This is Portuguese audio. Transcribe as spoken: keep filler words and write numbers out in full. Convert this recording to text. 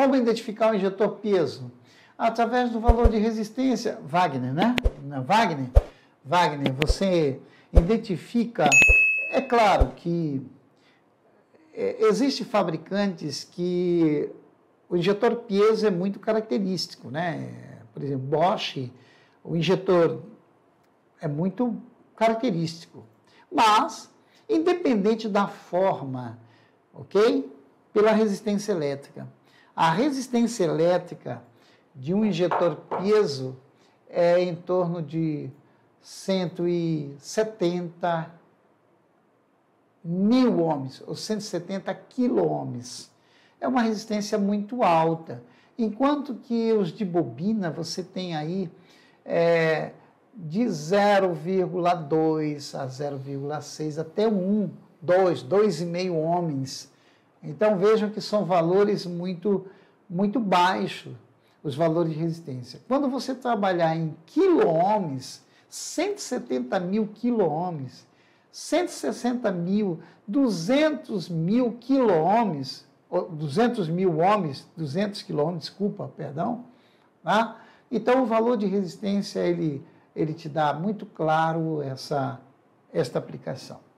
Como identificar o injetor peso? Através do valor de resistência. Wagner, né? Wagner, Wagner, você identifica... É claro que existem fabricantes que o injetor peso é muito característico, né? Por exemplo, Bosch, o injetor é muito característico. Mas, independente da forma, ok? Pela resistência elétrica. A resistência elétrica de um injetor peso é em torno de cento e setenta mil ohms, ou cento e setenta quilo-ohms. É uma resistência muito alta. Enquanto que os de bobina, você tem aí é, de zero vírgula dois a zero vírgula seis até um, dois, dois vírgula cinco ohms. Então vejam que são valores muito, muito baixos, os valores de resistência. Quando você trabalhar em quilo-ohms, cento e setenta mil quilo-ohms, cento e sessenta mil, duzentos mil quilo-ohms, duzentos mil ohms, duzentos quilo-ohms, desculpa, perdão, tá? Então o valor de resistência, ele, ele te dá muito claro essa, esta aplicação.